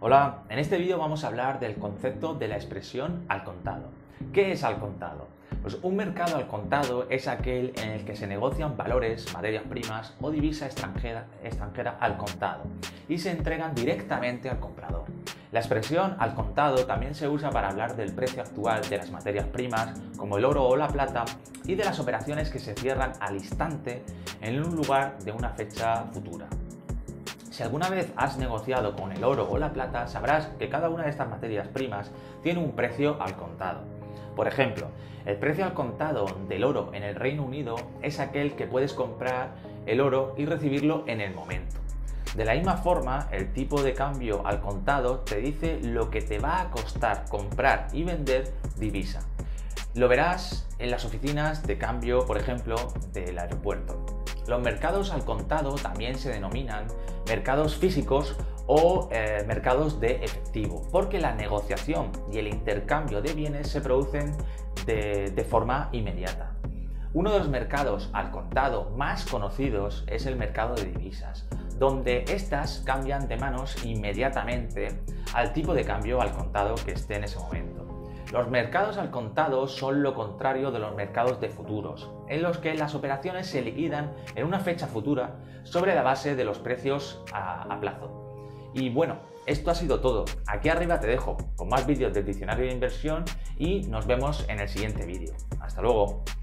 Hola, en este vídeo vamos a hablar del concepto de la expresión al contado. ¿Qué es al contado? Pues un mercado al contado es aquel en el que se negocian valores, materias primas o divisa extranjera al contado y se entregan directamente al comprador. La expresión al contado también se usa para hablar del precio actual de las materias primas como el oro o la plata y de las operaciones que se cierran al instante en un lugar de una fecha futura. Si alguna vez has negociado con el oro o la plata, sabrás que cada una de estas materias primas tiene un precio al contado. Por ejemplo, el precio al contado del oro en el Reino Unido es aquel que puedes comprar el oro y recibirlo en el momento. De la misma forma, el tipo de cambio al contado te dice lo que te va a costar comprar y vender divisa. Lo verás en las oficinas de cambio, por ejemplo, del aeropuerto. Los mercados al contado también se denominan mercados físicos o mercados de efectivo, porque la negociación y el intercambio de bienes se producen de forma inmediata. Uno de los mercados al contado más conocidos es el mercado de divisas, donde éstas cambian de manos inmediatamente al tipo de cambio al contado que esté en ese momento. Los mercados al contado son lo contrario de los mercados de futuros, en los que las operaciones se liquidan en una fecha futura sobre la base de los precios a plazo. Y bueno, esto ha sido todo. Aquí arriba te dejo con más vídeos del diccionario de inversión y nos vemos en el siguiente vídeo. Hasta luego.